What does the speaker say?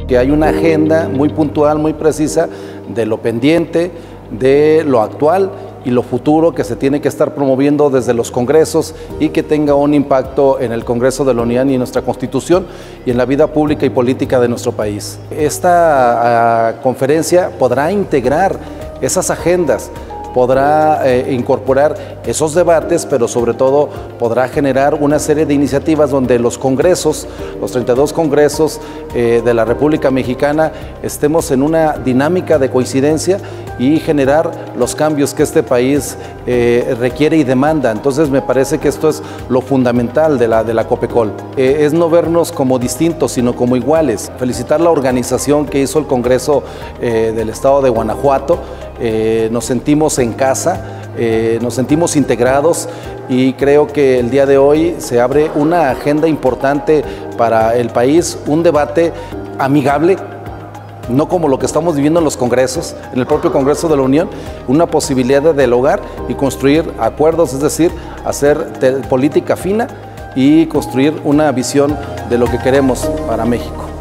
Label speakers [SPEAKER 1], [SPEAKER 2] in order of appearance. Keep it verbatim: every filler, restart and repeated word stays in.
[SPEAKER 1] que hay una agenda muy puntual, muy precisa de lo pendiente, de lo actual y lo futuro que se tiene que estar promoviendo desde los congresos y que tenga un impacto en el Congreso de la Unión y en nuestra Constitución y en la vida pública y política de nuestro país. Esta uh, conferencia podrá integrar esas agendas, podrá eh, incorporar esos debates, pero sobre todo podrá generar una serie de iniciativas donde los congresos, los treinta y dos congresos eh, de la República Mexicana, estemos en una dinámica de coincidencia y generar los cambios que este país eh, requiere y demanda. Entonces me parece que esto es lo fundamental de la, de la COPECOL. Eh, es no vernos como distintos, sino como iguales. Felicitar la organización que hizo el Congreso eh, del Estado de Guanajuato. Eh, nos sentimos en casa, eh, nos sentimos integrados y creo que el día de hoy se abre una agenda importante para el país, un debate amigable, no como lo que estamos viviendo en los congresos, en el propio Congreso de la Unión, una posibilidad de dialogar y construir acuerdos, es decir, hacer política fina y construir una visión de lo que queremos para México.